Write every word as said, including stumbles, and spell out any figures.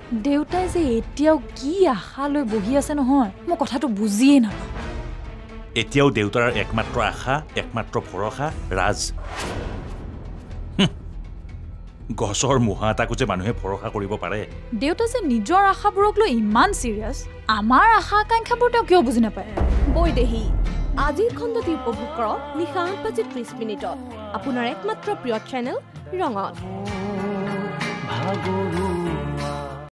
দেউতাই যে এতিয়াও কি আশা লৈ বহি আছে নহয় মই কথাটো বুজিয়ে নাপাওঁ এতিয়াও দেউতাৰ একমাত্ৰ আশা একমাত্ৰ ভৰসা ৰাজ গছৰ মুহা এটাকো যে মানুহে ভৰসা কৰিব পাৰে দেউতা যে নিজৰ আশাবোৰক লৈ ইমান চিৰিয়াছ আমাৰ আশা আকাংক্ষাবোৰ তেওঁ কিয় বুজি নাপায় বৈদেহী আজিৰ খণ্ডটি উপভোগ কৰক নিশা আঠ বাজি ত্ৰিশ মিনিটত আপোনাৰ একমাত্ৰ প্ৰিয় চেনেল ৰঙত